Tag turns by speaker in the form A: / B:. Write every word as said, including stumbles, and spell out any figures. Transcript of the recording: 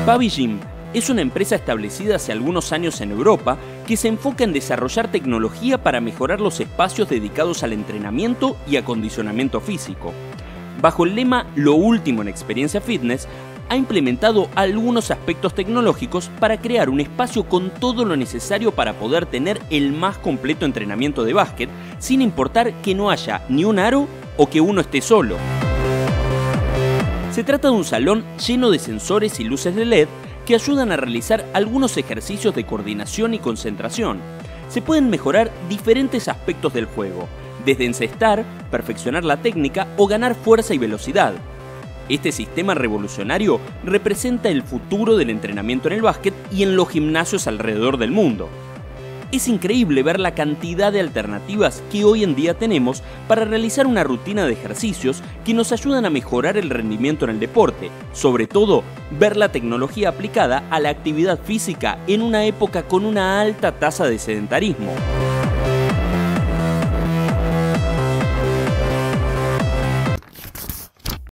A: Pavigym es una empresa establecida hace algunos años en Europa que se enfoca en desarrollar tecnología para mejorar los espacios dedicados al entrenamiento y acondicionamiento físico. Bajo el lema "Lo último en experiencia fitness", ha implementado algunos aspectos tecnológicos para crear un espacio con todo lo necesario para poder tener el más completo entrenamiento de básquet, sin importar que no haya ni un aro o que uno esté solo. Se trata de un salón lleno de sensores y luces de L E D que ayudan a realizar algunos ejercicios de coordinación y concentración. Se pueden mejorar diferentes aspectos del juego, desde encestar, perfeccionar la técnica o ganar fuerza y velocidad. Este sistema revolucionario representa el futuro del entrenamiento en el básquet y en los gimnasios alrededor del mundo. Es increíble ver la cantidad de alternativas que hoy en día tenemos para realizar una rutina de ejercicios que nos ayudan a mejorar el rendimiento en el deporte, sobre todo ver la tecnología aplicada a la actividad física en una época con una alta tasa de sedentarismo.